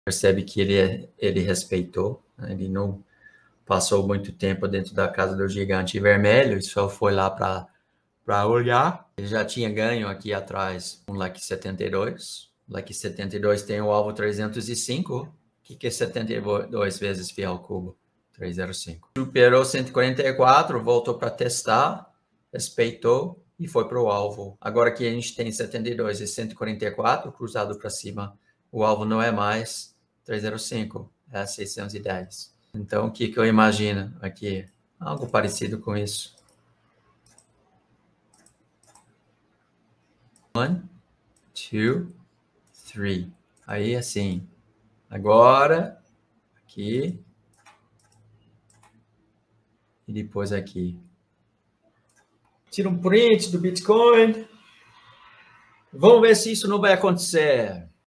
Percebe que ele respeitou, né? Ele não passou muito tempo dentro da casa do gigante vermelho, e só foi lá para olhar. Ele já tinha ganho aqui atrás um leque 72. Leque 72 tem o alvo 305. O que é 72 vezes π ao cubo? 305. Superou 144, voltou para testar, respeitou e foi para o alvo. Agora que a gente tem 72 e 144 cruzado para cima, o alvo não é mais 305, é 610. Então, o que eu imagino aqui? Algo parecido com isso. 1, 2, 3. Aí, assim. Agora, aqui. E depois aqui. Tira um print do Bitcoin. Vamos ver se isso não vai acontecer.